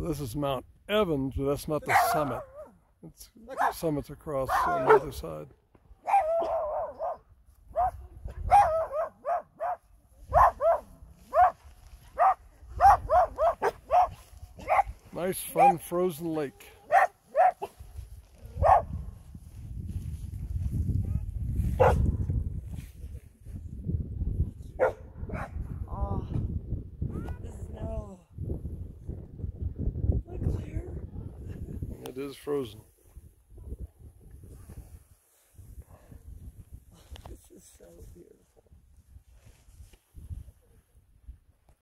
this is Mount Evans, but that's not the summit. It's summits across on the other side. Nice, fun, frozen lake. Oh, this is now clear. It is frozen.